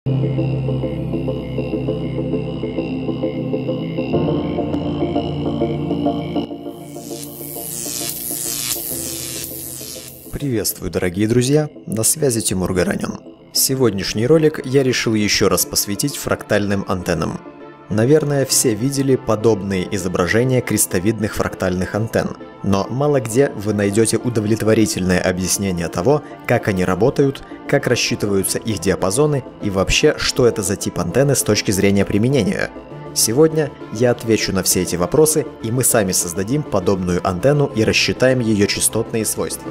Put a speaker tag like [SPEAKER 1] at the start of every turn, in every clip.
[SPEAKER 1] Приветствую, дорогие друзья, на связи Тимур Гаранин. Сегодняшний ролик я решил еще раз посвятить фрактальным антеннам. Наверное, все видели подобные изображения крестовидных фрактальных антенн, но мало где вы найдете удовлетворительное объяснение того, как они работают, как рассчитываются их диапазоны и вообще, что это за тип антенны с точки зрения применения. Сегодня я отвечу на все эти вопросы, и мы сами создадим подобную антенну и рассчитаем ее частотные свойства.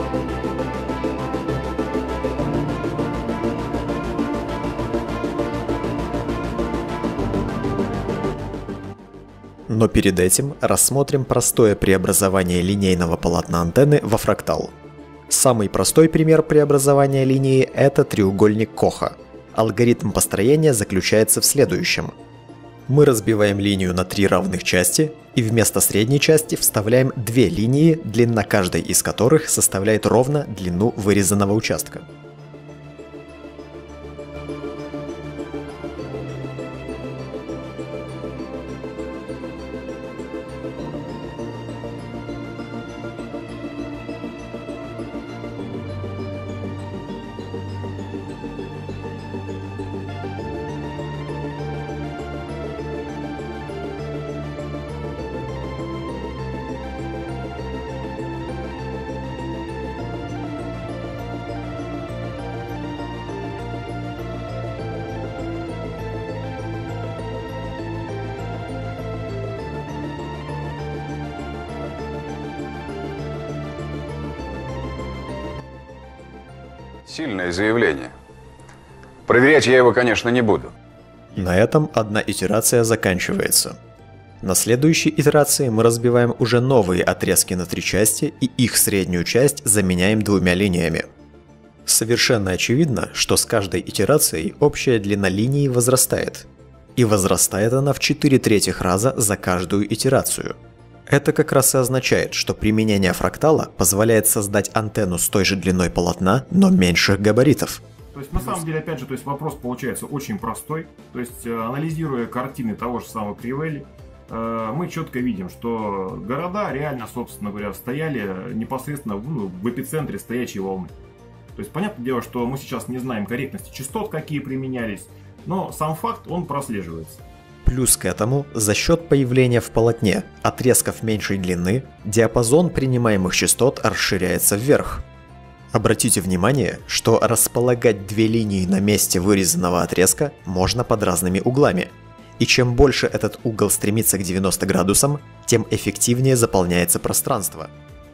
[SPEAKER 1] Но перед этим рассмотрим простое преобразование линейного полотна антенны во фрактал. Самый простой пример преобразования линии – это треугольник Коха. Алгоритм построения заключается в следующем. Мы разбиваем линию на 3 равных части и вместо средней части вставляем 2 линии, длина каждой из которых составляет ровно длину вырезанного участка.
[SPEAKER 2] Сильное заявление. Проверять я его, конечно, не буду.
[SPEAKER 1] На этом одна итерация заканчивается. На следующей итерации мы разбиваем уже новые отрезки на 3 части и их среднюю часть заменяем 2 линиями. Совершенно очевидно, что с каждой итерацией общая длина линии возрастает. И возрастает она в 4/3 раза за каждую итерацию. Это как раз и означает, что применение фрактала позволяет создать антенну с той же длиной полотна, но меньших габаритов.
[SPEAKER 3] То есть на самом деле, опять же, вопрос получается очень простой. То есть анализируя картины того же самого Кривелли, мы четко видим, что города реально, собственно говоря, стояли непосредственно в эпицентре стоячей волны. То есть понятное дело, что мы сейчас не знаем корректности частот, какие применялись, но сам факт, он прослеживается.
[SPEAKER 1] Плюс к этому, за счет появления в полотне отрезков меньшей длины, диапазон принимаемых частот расширяется вверх. Обратите внимание, что располагать 2 линии на месте вырезанного отрезка можно под разными углами. И чем больше этот угол стремится к 90 градусам, тем эффективнее заполняется пространство.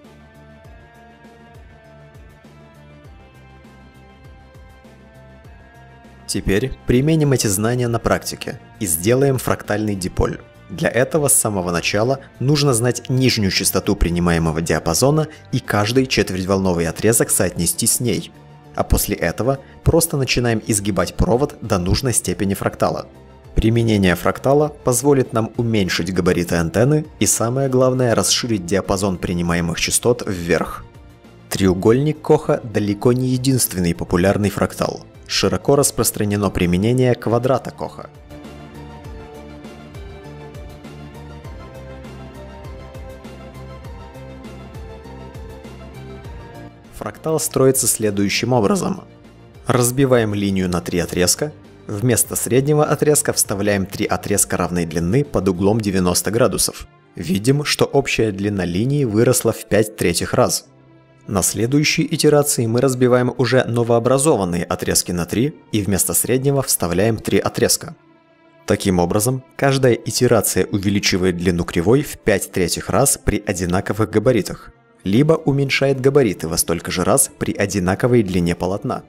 [SPEAKER 1] Теперь применим эти знания на практике и сделаем фрактальный диполь. Для этого с самого начала нужно знать нижнюю частоту принимаемого диапазона и каждый четвертьволновый отрезок соотнести с ней. А после этого просто начинаем изгибать провод до нужной степени фрактала. Применение фрактала позволит нам уменьшить габариты антенны и, самое главное, расширить диапазон принимаемых частот вверх. Треугольник Коха далеко не единственный популярный фрактал. Широко распространено применение квадрата Коха. Фрактал строится следующим образом. Разбиваем линию на 3 отрезка. Вместо среднего отрезка вставляем 3 отрезка равной длины под углом 90 градусов. Видим, что общая длина линии выросла в 5/3 раз. На следующей итерации мы разбиваем уже новообразованные отрезки на 3 и вместо среднего вставляем 3 отрезка. Таким образом, каждая итерация увеличивает длину кривой в 5/3 раз при одинаковых габаритах, либо уменьшает габариты во столько же раз при одинаковой длине полотна.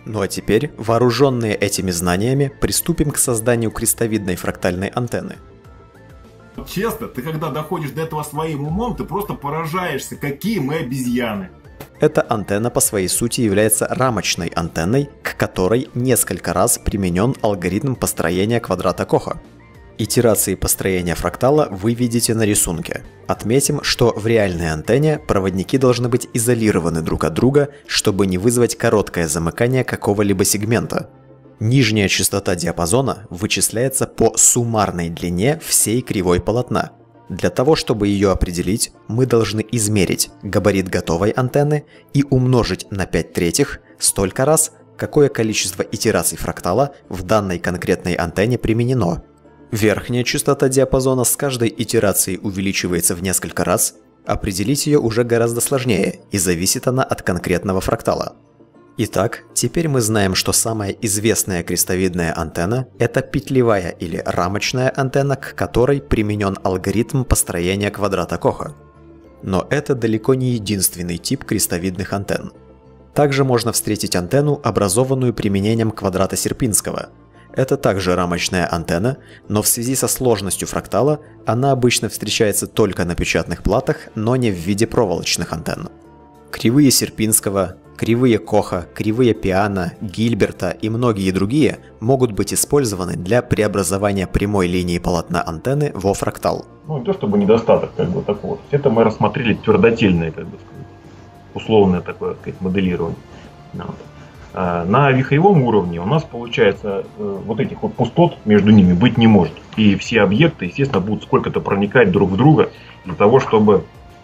[SPEAKER 1] Ну а теперь, вооруженные этими знаниями, приступим к созданию крестовидной фрактальной антенны.
[SPEAKER 3] Честно, ты когда доходишь до этого своим умом, ты просто поражаешься, какие мы обезьяны.
[SPEAKER 1] Эта антенна по своей сути является рамочной антенной, к которой несколько раз применен алгоритм построения квадрата Коха. Итерации построения фрактала вы видите на рисунке. Отметим, что в реальной антенне проводники должны быть изолированы друг от друга, чтобы не вызвать короткое замыкание какого-либо сегмента. Нижняя частота диапазона вычисляется по суммарной длине всей кривой полотна. Для того, чтобы ее определить, мы должны измерить габарит готовой антенны и умножить на 5/3 столько раз, какое количество итераций фрактала в данной конкретной антенне применено. Верхняя частота диапазона с каждой итерацией увеличивается в несколько раз, определить ее уже гораздо сложнее, и зависит она от конкретного фрактала. Итак, теперь мы знаем, что самая известная крестовидная антенна – это петлевая или рамочная антенна, к которой применен алгоритм построения квадрата Коха. Но это далеко не единственный тип крестовидных антенн. Также можно встретить антенну, образованную применением квадрата Сierpinского. Это также рамочная антенна, но в связи со сложностью фрактала она обычно встречается только на печатных платах, но не в виде проволочных антенн. Кривые Сierpinского, кривые Коха, кривые Пиано, Гильберта и многие другие могут быть использованы для преобразования прямой линии полотна антенны во фрактал.
[SPEAKER 3] Ну, не то чтобы недостаток такого. Это мы рассмотрели твердотельное, условное такое, моделирование. На вихревом уровне у нас получается вот этих вот пустот между ними быть не может. И все объекты, естественно, будут сколько-то проникать друг в друга для того, чтобы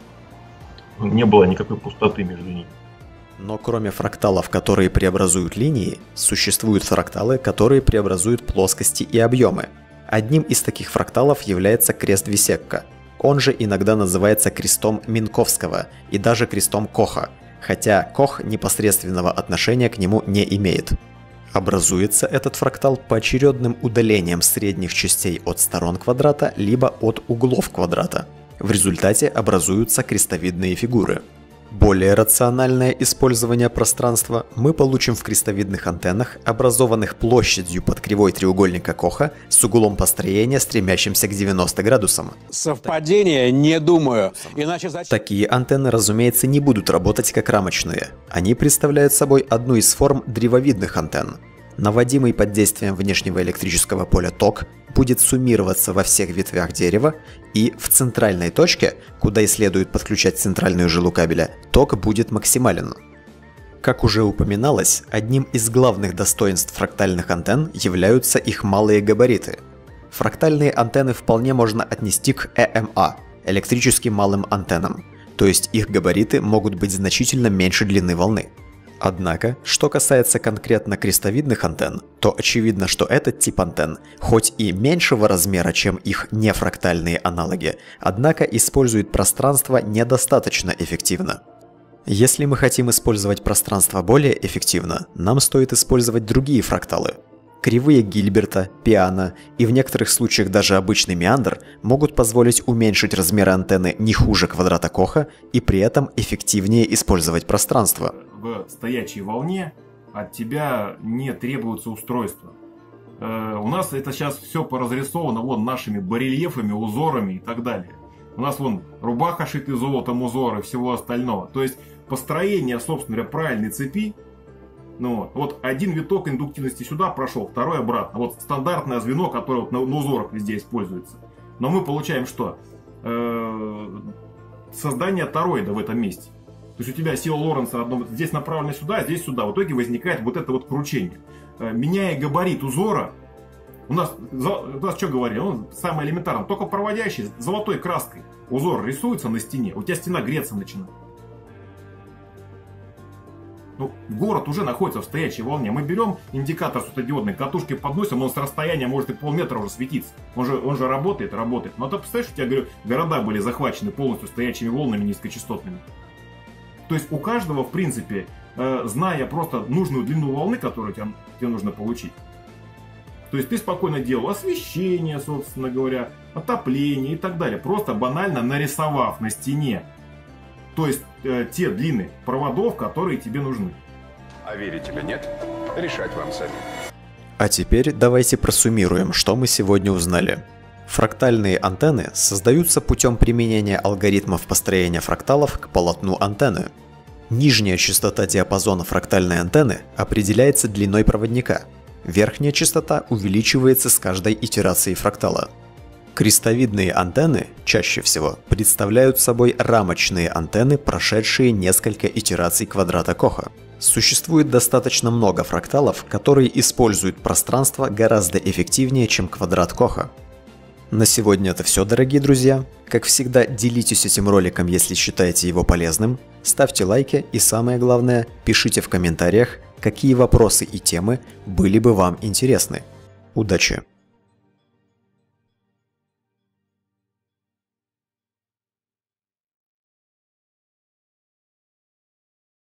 [SPEAKER 3] не было никакой пустоты между ними.
[SPEAKER 1] Но кроме фракталов, которые преобразуют линии, существуют фракталы, которые преобразуют плоскости и объемы. Одним из таких фракталов является крест Висекка. Он же иногда называется крестом Минковского и даже крестом Коха, хотя Кох непосредственного отношения к нему не имеет. Образуется этот фрактал поочередным удалением средних частей от сторон квадрата либо от углов квадрата. В результате образуются крестовидные фигуры. Более рациональное использование пространства мы получим в крестовидных антеннах, образованных площадью под кривой треугольника Коха с углом построения, стремящимся к 90 градусам.
[SPEAKER 4] Совпадение? Не думаю. Иначе зачем?
[SPEAKER 1] Такие антенны, разумеется, не будут работать как рамочные. Они представляют собой одну из форм древовидных антенн. Наводимый под действием внешнего электрического поля ток будет суммироваться во всех ветвях дерева, и в центральной точке, куда и следует подключать центральную жилу кабеля, ток будет максимален. Как уже упоминалось, одним из главных достоинств фрактальных антенн являются их малые габариты. Фрактальные антенны вполне можно отнести к ЭМА – электрическим малым антеннам, то есть их габариты могут быть значительно меньше длины волны. Однако, что касается конкретно крестовидных антенн, то очевидно, что этот тип антенн, хоть и меньшего размера, чем их нефрактальные аналоги, однако использует пространство недостаточно эффективно. Если мы хотим использовать пространство более эффективно, нам стоит использовать другие фракталы. Кривые Гильберта, Пиано и в некоторых случаях даже обычный меандр могут позволить уменьшить размеры антенны не хуже квадрата Коха и при этом эффективнее использовать пространство.
[SPEAKER 3] В стоячей волне от тебя не требуется устройство. У нас это сейчас все поразрисовано нашими барельефами, узорами и так далее. У нас рубаха шиты золотом, узоры и всего остального. То есть построение, собственно говоря, правильной цепи. Один виток индуктивности сюда прошел, второй обратно. Стандартное звено, которое на узорах везде используется. Но мы получаем что? Создание тороида в этом месте. То есть у тебя сила Лоренца здесь направлена сюда, здесь сюда. В итоге возникает это кручение. Меняя габарит узора, у нас что говорили? Самое элементарное. Только проводящий золотой краской узор рисуется на стене, у тебя стена греться начинает. Город уже находится в стоячей волне. Мы берем индикатор светодиодной катушки, подносим, он с расстояния может и полметра уже светиться. Он же работает. Но ты представляешь, у тебя города были захвачены полностью стоячими волнами низкочастотными. То есть у каждого, в принципе, зная просто нужную длину волны, которую тебе нужно получить, то есть ты спокойно делал освещение, собственно говоря, отопление и так далее, просто банально нарисовав на стене, то есть те длины проводов, которые тебе нужны.
[SPEAKER 2] А верить тебе нет? решать вам самим.
[SPEAKER 1] А теперь давайте просуммируем, что мы сегодня узнали. Фрактальные антенны создаются путем применения алгоритмов построения фракталов к полотну антенны. Нижняя частота диапазона фрактальной антенны определяется длиной проводника. Верхняя частота увеличивается с каждой итерацией фрактала. Крестовидные антенны чаще всего представляют собой рамочные антенны, прошедшие несколько итераций квадрата Коха. Существует достаточно много фракталов, которые используют пространство гораздо эффективнее, чем квадрат Коха. На сегодня это все, дорогие друзья. Как всегда, делитесь этим роликом, если считаете его полезным, ставьте лайки и, самое главное, пишите в комментариях, какие вопросы и темы были бы вам интересны. Удачи!